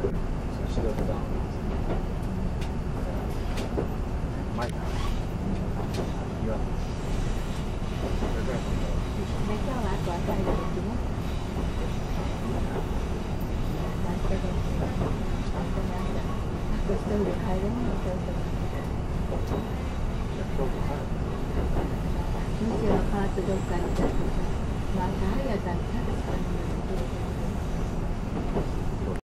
仕事だ。前から。いや。 今日はあとは最後ですね。明日です。明日の朝。あと一人で帰れるの京都に。もしはパートどっかに出すとさ、また早く食べたんだけど。